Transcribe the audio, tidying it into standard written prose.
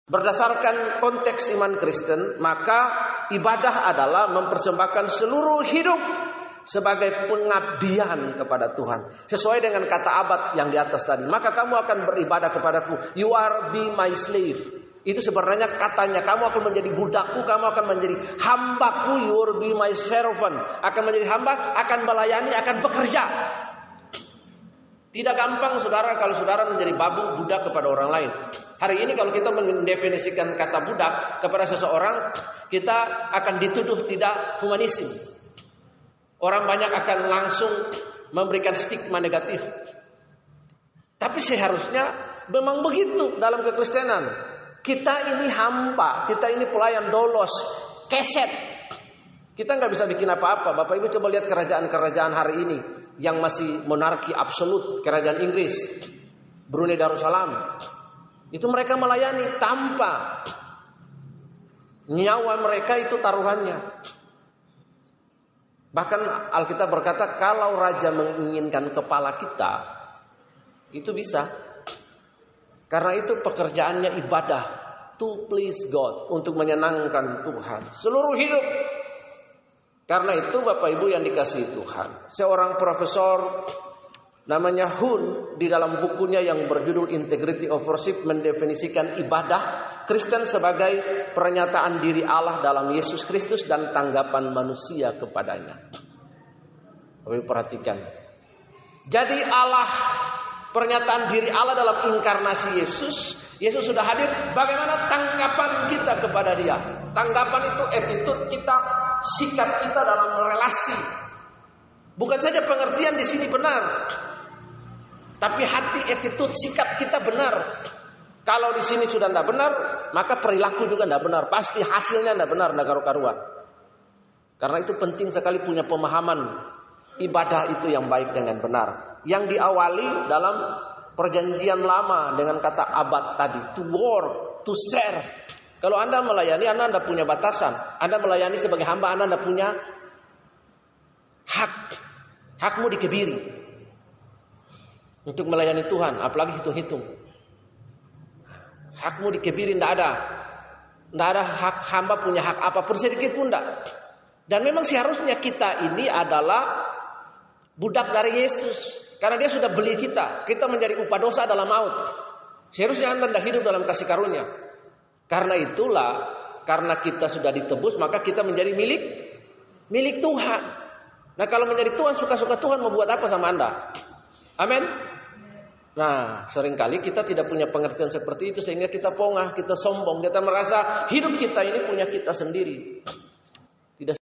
Berdasarkan konteks iman Kristen, maka ibadah adalah mempersembahkan seluruh hidup sebagai pengabdian kepada Tuhan. Sesuai dengan kata abad yang di atas tadi. Maka kamu akan beribadah kepadaku. You are be my slave. Itu sebenarnya katanya, kamu akan menjadi budakku, kamu akan menjadi hambaku. You will be my servant. Akan menjadi hamba, akan melayani, akan bekerja. Tidak gampang saudara kalau saudara menjadi budak kepada orang lain. Hari ini kalau kita mendefinisikan kata budak kepada seseorang, kita akan dituduh tidak humanisme. Orang banyak akan langsung memberikan stigma negatif. Tapi seharusnya memang begitu dalam kekristenan. Kita ini hamba, kita ini pelayan dolos, keset. Kita nggak bisa bikin apa-apa. Bapak Ibu coba lihat kerajaan-kerajaan hari ini yang masih monarki absolut, kerajaan Inggris, Brunei Darussalam. Itu mereka melayani tanpa nyawa mereka itu taruhannya. Bahkan Alkitab berkata kalau raja menginginkan kepala kita, itu bisa. Karena itu pekerjaannya ibadah, to please God, untuk menyenangkan Tuhan seluruh hidup. Karena itu Bapak Ibu yang dikasihi Tuhan, seorang profesor namanya Hun di dalam bukunya yang berjudul Integrity of Worship mendefinisikan ibadah Kristen sebagai pernyataan diri Allah dalam Yesus Kristus dan tanggapan manusia kepadanya. Bapak Ibu perhatikan. Jadi Allah, pernyataan diri Allah dalam inkarnasi Yesus. Yesus sudah hadir, bagaimana tanggapan kita kepada Dia? Tanggapan itu attitude kita, sikap kita dalam relasi. Bukan saja pengertian di sini benar, tapi hati, attitude, sikap kita benar. Kalau di sini sudah tidak benar, maka perilaku juga tidak benar. Pasti hasilnya tidak benar, tidak karu-karuan. Karena itu penting sekali punya pemahaman ibadah itu yang baik dengan benar. Yang diawali dalam perjanjian lama dengan kata abad tadi, to work, to serve. Kalau Anda melayani, Anda tidak punya batasan. Anda melayani sebagai hamba, Anda tidak punya hak. Hakmu dikebiri untuk melayani Tuhan, apalagi hitung-hitung. Hakmu dikebiri, tidak ada. Tidak ada hak hamba punya hak apapun sedikit pun tidak. Dan memang seharusnya kita ini adalah budak dari Yesus. Karena Dia sudah beli kita. Kita menjadi upah dosa dalam maut. Seharusnya Anda tidak hidup dalam kasih karunia. Karena itulah, karena kita sudah ditebus, maka kita menjadi milik Tuhan. Nah kalau menjadi Tuhan, suka-suka Tuhan mau buat apa sama Anda? Amin. Nah seringkali kita tidak punya pengertian seperti itu, sehingga kita pongah, kita sombong, kita merasa hidup kita ini punya kita sendiri.